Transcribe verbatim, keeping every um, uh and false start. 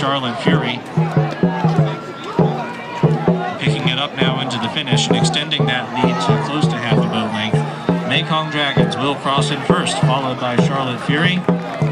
Charlotte Fury. Picking it up now into the finish and extending that lead to close to half a boat length. Mekong Dragons will cross in first, followed by Charlotte Fury.